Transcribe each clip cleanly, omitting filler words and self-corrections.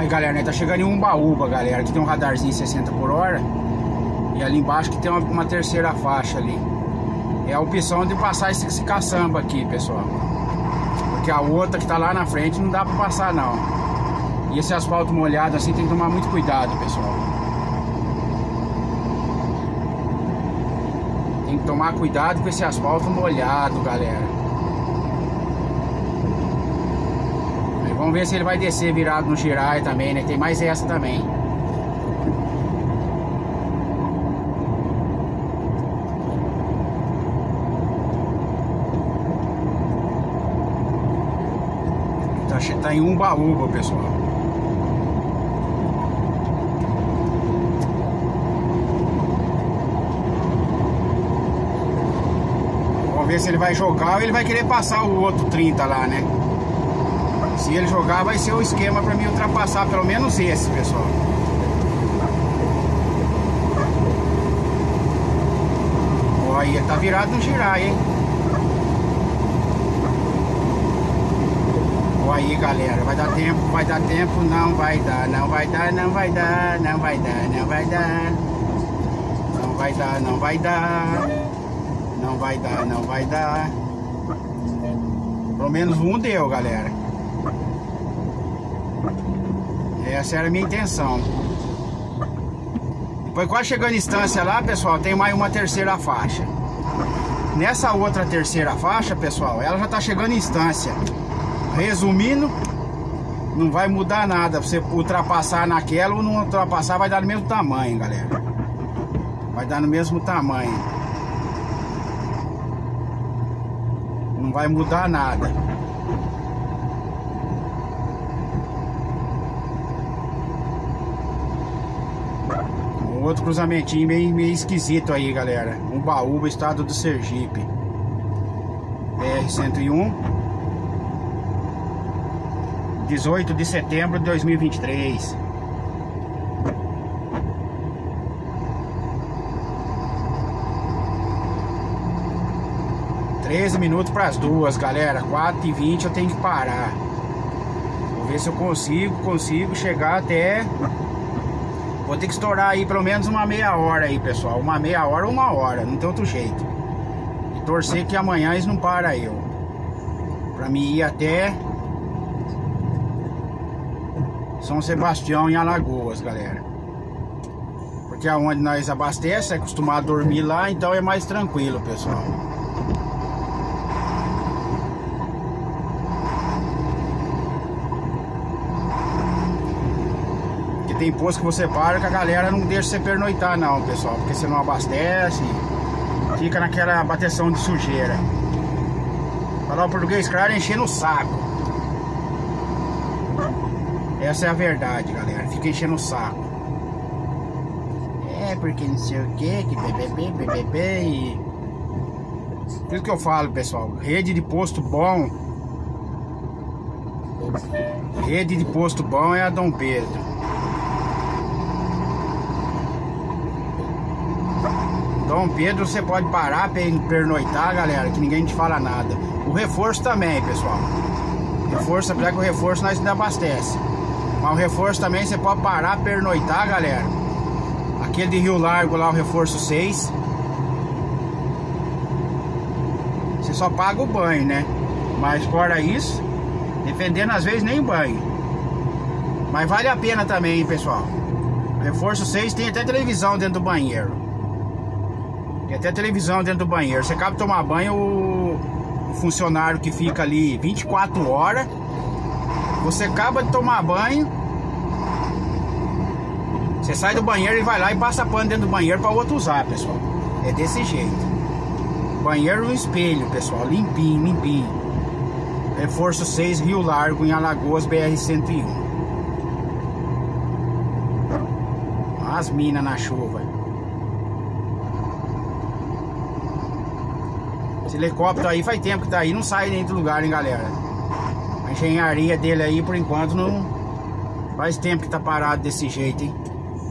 galera, né? Tá chegando em Umbaúba, galera. Aqui tem um radarzinho 60 por hora. E ali embaixo que tem uma terceira faixa ali. É a opção de passar esse caçamba aqui, pessoal. Porque a outra que tá lá na frente não dá pra passar, não. E esse asfalto molhado assim tem que tomar muito cuidado, pessoal. Tem que tomar cuidado com esse asfalto molhado, galera. Aí vamos ver se ele vai descer virado no girai também, né? Tem mais essa também. Tá em Umbaúba, pessoal. Vamos ver se ele vai jogar ou ele vai querer passar o outro 30 lá, né? Se ele jogar, vai ser o esquema pra mim ultrapassar pelo menos esse, pessoal. Olha, ele tá virado no girai, hein? Aí, galera, vai dar tempo, não vai dar, não vai dar, não vai dar, não vai dar, não vai dar, não vai dar, não vai dar, não vai dar, não vai dar. Pelo menos um deu, galera. Essa era a minha intenção. Depois, quase chegando em instância lá, pessoal, tem mais uma terceira faixa. Nessa outra terceira faixa, pessoal, ela já tá chegando em instância. Resumindo, não vai mudar nada. Você ultrapassar naquela ou não ultrapassar, vai dar no mesmo tamanho, galera. Vai dar no mesmo tamanho. Não vai mudar nada. Um outro cruzamentinho meio esquisito aí, galera. Umbaúba, estado do Sergipe. BR-101. 18 de setembro de 2023. (13 minutos para as 2, galera. 4h20 eu tenho que parar. Vou ver se eu consigo chegar até... Vou ter que estourar aí pelo menos uma meia hora aí, pessoal. Uma meia hora ou uma hora, não tem outro jeito. E torcer que amanhã eles não param eu. Pra mim ir até São Sebastião, em Alagoas, galera. Porque é onde nós abastecemos, é acostumado a dormir lá, então é mais tranquilo, pessoal. Porque tem posto que você para que a galera não deixa você pernoitar não, pessoal. Porque você não abastece, fica naquela bateção de sujeira. Falar o português claro, enchendo o saco. Essa é a verdade, galera. Fica enchendo o saco. É porque não sei o que BBB e... Por isso que eu falo, pessoal. Rede de posto bom. Rede de posto bom é a Dom Pedro. Dom Pedro você pode parar, pernoitar, galera, que ninguém te fala nada. O reforço também, pessoal. Reforço, apesar que o reforço nós ainda abastece. Mas o reforço também você pode parar, pernoitar, galera. Aquele de Rio Largo lá, o reforço 6. Você só paga o banho, né? Mas fora isso, dependendo às vezes nem banho. Mas vale a pena também, pessoal. O reforço 6 tem até televisão dentro do banheiro. Tem até televisão dentro do banheiro. Você acaba de tomar banho, o funcionário que fica ali 24 horas. Você acaba de tomar banho, você sai do banheiro e vai lá e passa pano dentro do banheiro para o outro usar, pessoal. É desse jeito. Banheiro no espelho, pessoal. Limpinho, limpinho. Reforço 6, Rio Largo, em Alagoas, BR-101. As minas na chuva. Esse helicóptero aí faz tempo que tá aí, não sai nem do lugar, hein, galera. A engenharia dele aí, por enquanto, não... Faz tempo que tá parado desse jeito, hein.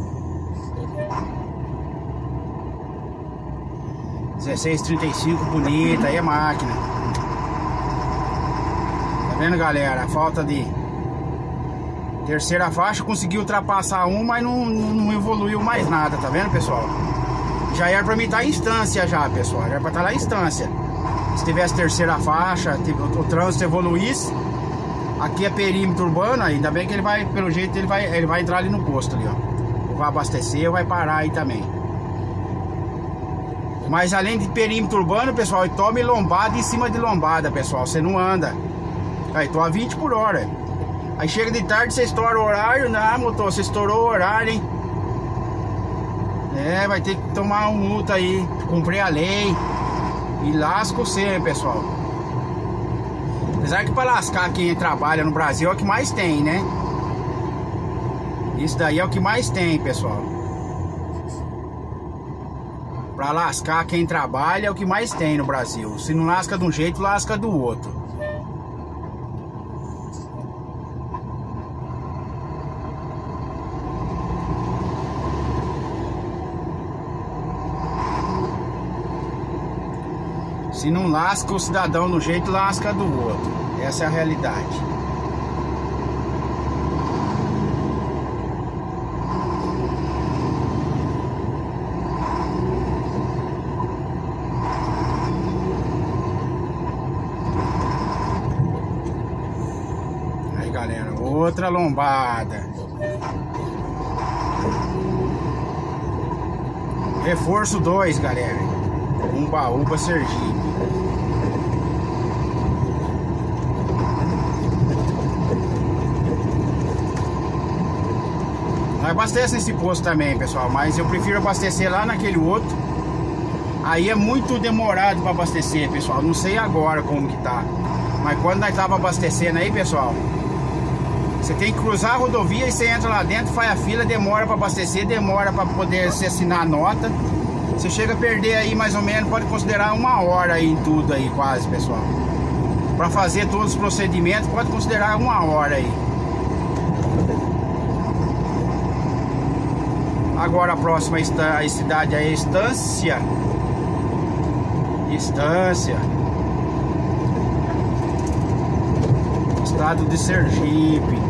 1635, bonita, aí é máquina. Tá vendo, galera? A falta de Terceira faixa, conseguiu ultrapassar um, mas não evoluiu mais nada, tá vendo, pessoal? Já era pra mim estar em instância já, pessoal. Já era pra estar lá em instância. Se tivesse terceira faixa, o trânsito evoluísse. Aqui é perímetro urbano, ainda bem que ele vai, pelo jeito, ele vai entrar ali no posto ali, ó. Vai abastecer ou vai parar aí também. Mas além de perímetro urbano, pessoal, tome lombada em cima de lombada, pessoal. Você não anda. Aí, tô a 20 por hora. Aí chega de tarde, você estoura o horário. Não, motor, você estourou o horário, hein? É, vai ter que tomar um multa aí, cumprir a lei. E lasca você, hein, pessoal. Apesar que para lascar quem trabalha no Brasil é o que mais tem, né? Isso daí é o que mais tem, pessoal. Pra lascar quem trabalha é o que mais tem no Brasil. Se não lasca de um jeito, lasca do outro. Se não lasca o cidadão no jeito, lasca do outro. Essa é a realidade. Aí, galera, outra lombada. Reforço 2, galera. Umbaúba, Sergipe. Nós abastece nesse posto também, pessoal, mas eu prefiro abastecer lá naquele outro. Aí é muito demorado para abastecer, pessoal. Não sei agora como que tá, mas quando nós tava abastecendo aí, pessoal, você tem que cruzar a rodovia e você entra lá dentro, faz a fila, demora para abastecer, demora para poder se assinar a nota. Você chega a perder aí mais ou menos, pode considerar 1 hora aí em tudo aí, quase, pessoal. Para fazer todos os procedimentos, pode considerar 1 hora aí. Agora a próxima cidade é Estância. Estância. Estado de Sergipe.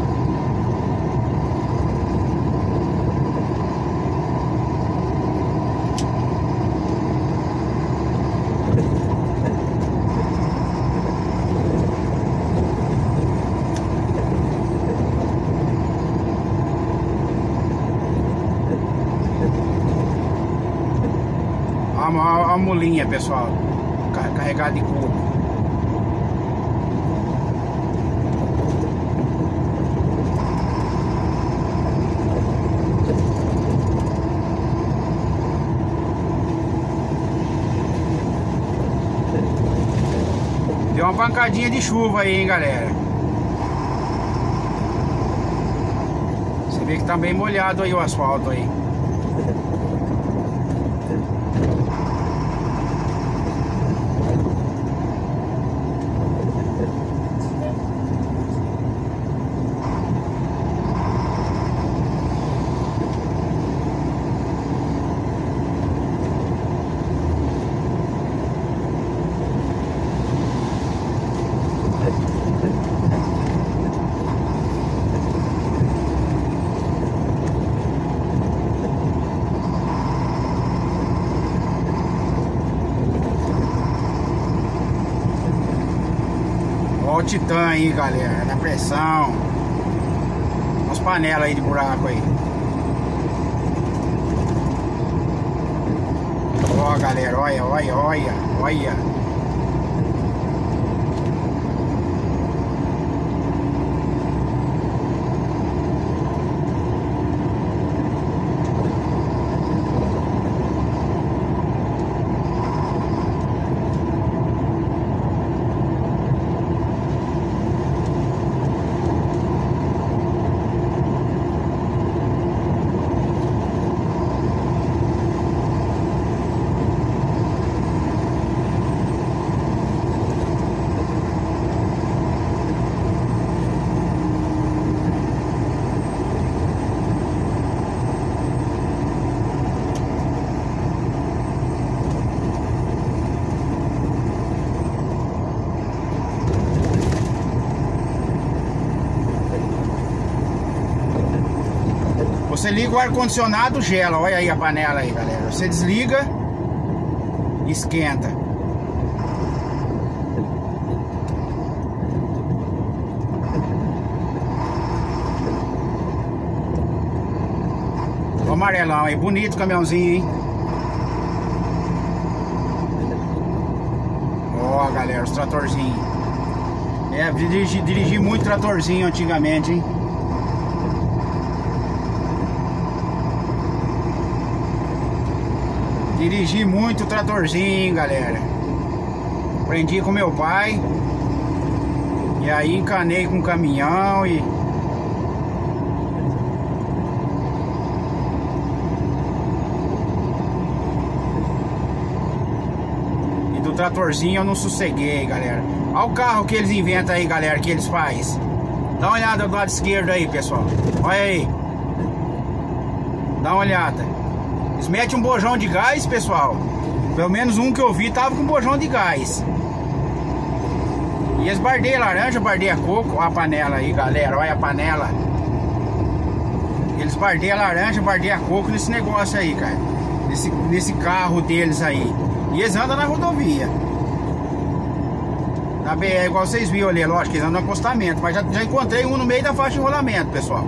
A mulinha, pessoal, carregada de coco. Deu uma pancadinha de chuva aí, hein, galera. Você vê que tá bem molhado aí o asfalto aí. Olha o Titã aí, galera, na pressão. Umas panelas aí de buraco aí. Ó, galera, olha, olha, olha, olha. Você liga o ar-condicionado, gela. Olha aí a panela aí, galera. Você desliga, esquenta. O amarelão aí, bonito o caminhãozinho, hein? Ó, galera, os tratorzinhos. É, dirigi muito tratorzinho antigamente, hein? Dirigi muito tratorzinho, galera. Aprendi com meu pai. E aí encanei com o caminhão e... do tratorzinho eu não sosseguei, galera. Olha o carro que eles inventam aí, galera, que eles fazem. Dá uma olhada do lado esquerdo aí, pessoal. Olha aí. Dá uma olhada. Eles metem um bojão de gás, pessoal. Pelo menos um que eu vi tava com bojão de gás. E eles bardeiam laranja, bardeiam coco. Olha a panela aí, galera. Olha a panela. Eles bardeiam laranja, bardeiam coco nesse negócio aí, cara. Nesse carro deles aí. E eles andam na rodovia. Na BR, igual vocês viram ali, lógico que eles andam no acostamento. Mas já encontrei um no meio da faixa de rolamento, pessoal.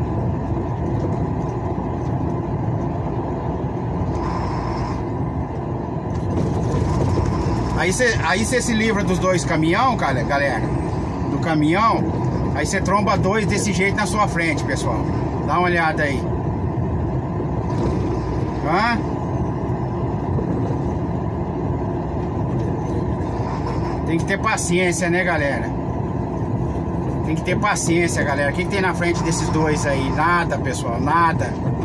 Aí você se livra dos dois caminhão, cara, galera. Do caminhão. Aí você tromba dois desse jeito na sua frente, pessoal. Dá uma olhada aí. Hã? Tem que ter paciência, né, galera? Tem que ter paciência, galera. O que tem na frente desses dois aí? Nada, pessoal, nada.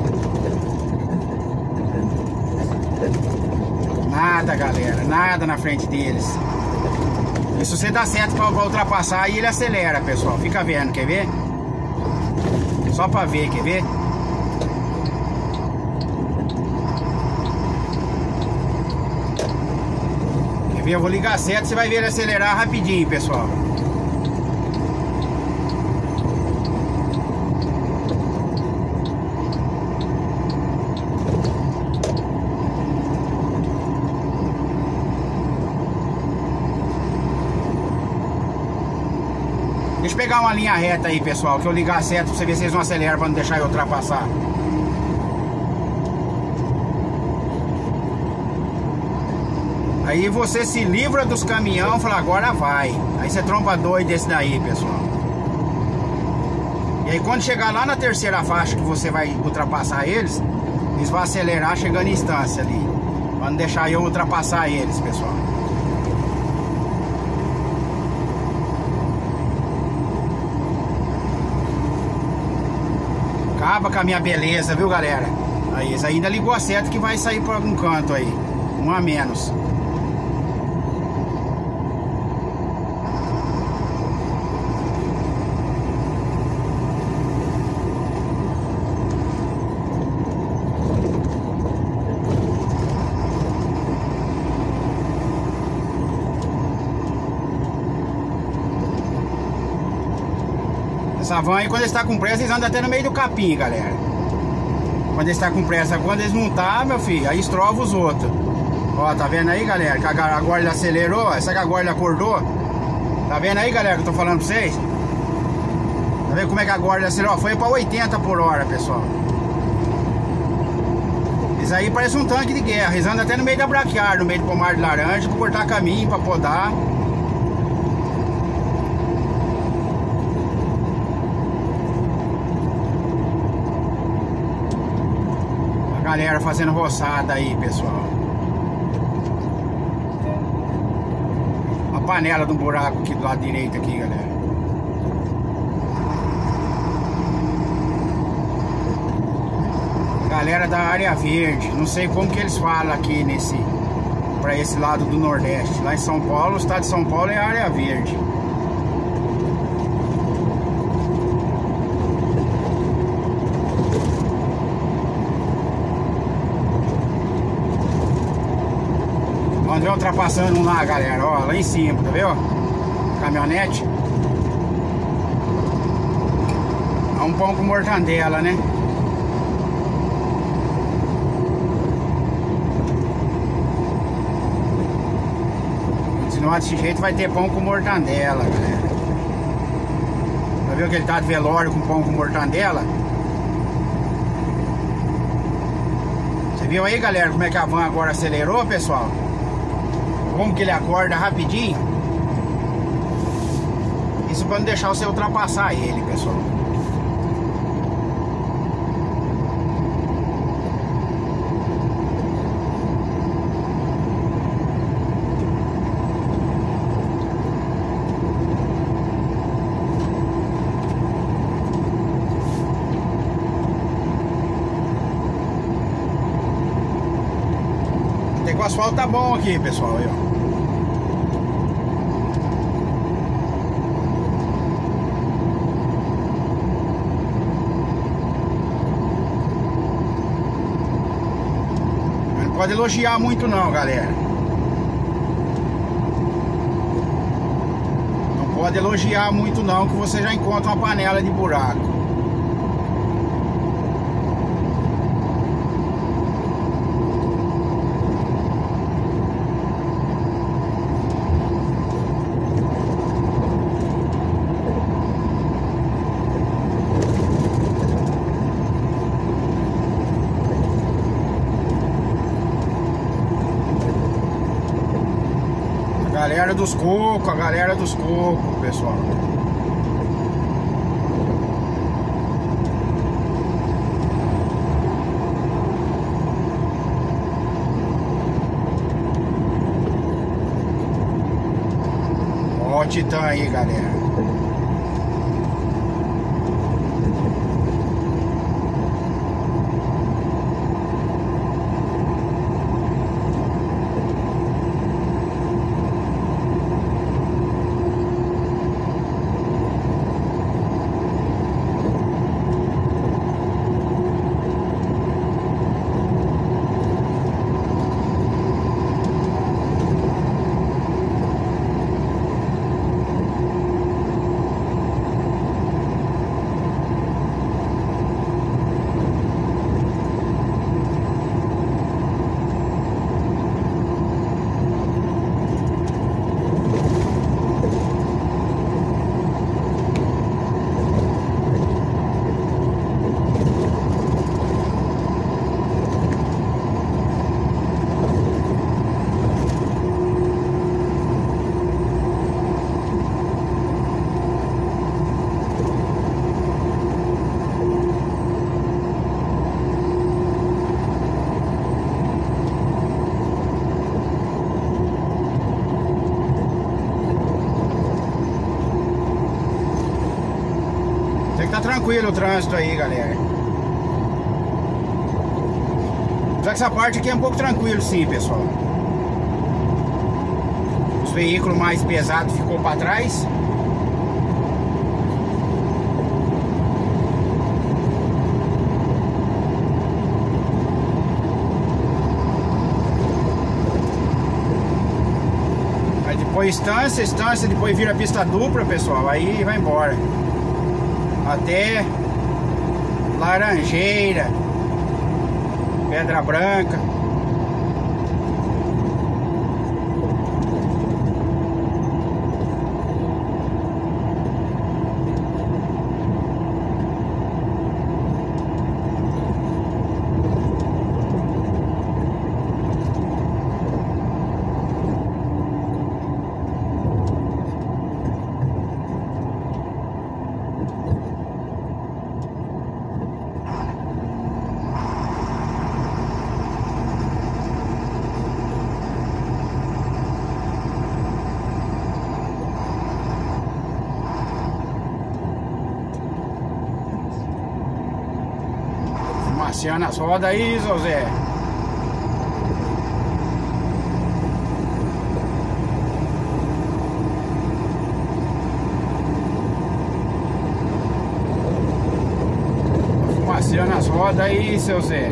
Nada, galera, nada na frente deles. E se você dá certo pra ultrapassar, aí ele acelera, pessoal. Fica vendo, quer ver? Só pra ver, quer ver? Quer ver? Eu vou ligar a seta, você vai ver ele acelerar rapidinho, pessoal. Deixa eu pegar uma linha reta aí, pessoal, que eu ligar a seta pra você ver se eles não aceleram pra não deixar eu ultrapassar. Aí você se livra dos caminhões e fala, agora vai. Aí você tromba dois desse daí, pessoal. E aí quando chegar lá na terceira faixa que você vai ultrapassar eles vão acelerar chegando em instância ali. Pra não deixar eu ultrapassar eles, pessoal. Acaba com a minha beleza, viu, galera? Aí, eles ainda ligou a seta que vai sair por algum canto aí. Um a menos. Essa van aí, quando eles estão com pressa, eles andam até no meio do capim, galera. Quando eles estão com pressa, quando eles não estão, meu filho, aí estrova os outros. Ó, tá vendo aí, galera? Que agora ele acelerou, essa que agora ele acordou. Tá vendo aí, galera, que eu tô falando pra vocês? Tá vendo como é que agora ele acelerou? Foi pra 80 por hora, pessoal. Isso aí parece um tanque de guerra. Eles andam até no meio da braquiária, no meio do pomar de laranja, pra cortar caminho, pra podar. Galera fazendo roçada aí, pessoal. Uma panela de um buraco aqui do lado direito aqui, galera. Galera da área verde. Não sei como que eles falam aqui pra esse lado do Nordeste. Lá em São Paulo, o estado de São Paulo é área verde. André ultrapassando um lá, galera, ó, lá em cima, tá vendo? Caminhonete. É um pão com mortandela, né? continuar desse jeito, vai ter pão com mortandela, galera. Já viu que ele tá de velório com pão com mortandela? Você viu aí, galera, como é que a van agora acelerou, pessoal? Como que ele acorda rapidinho? Isso pra não deixar você ultrapassar ele, pessoal. Até que o asfalto tá bom aqui, pessoal. Aí, ó. Não pode elogiar muito não, galera. Não pode elogiar muito não, que você já encontra uma panela de buraco. Galera dos cocos, a galera dos cocos, pessoal. Ó o Titã aí, galera. Tá tranquilo o trânsito aí, galera. Só que essa parte aqui é um pouco tranquilo, sim, pessoal. Os veículos mais pesados ficou para trás. Aí depois estância, depois vira pista dupla, pessoal. Aí vai embora. Até Laranjeira, Pedra Branca. Marciana as rodas aí, Zé. Marciana as rodas aí, seu Zé.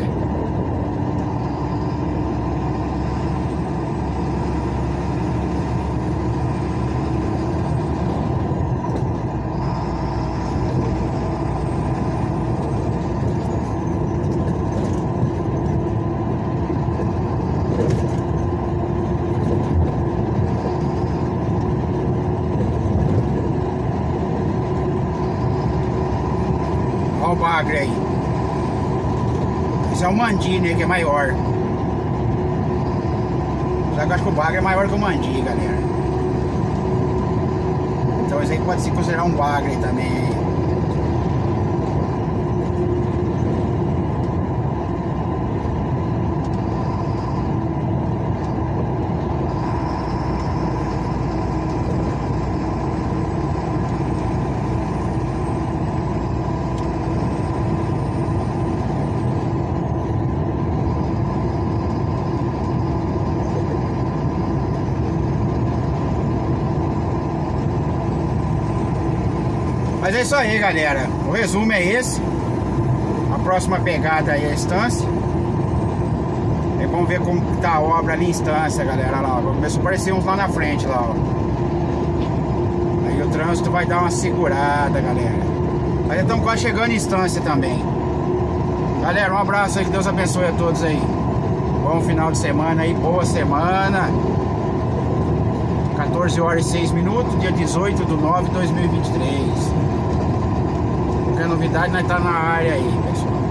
Olha o bagre aí. Esse é o mandi, né? Que é maior. Só que eu acho que o bagre é maior que o mandi, galera. Então esse aí pode se considerar um bagre também. Mas é isso aí, galera. O resumo é esse. A próxima pegada aí é a Estância. E vamos ver como tá a obra ali em Estância, galera. Lá, começou a aparecer uns lá na frente, lá, ó. Aí o trânsito vai dar uma segurada, galera. Mas estamos quase chegando em Estância também. Galera, um abraço aí, que Deus abençoe a todos aí. Bom final de semana aí, boa semana. 14 horas e 6 minutos, dia 18/9/2023. Qualquer novidade, nós tá na área aí, pessoal.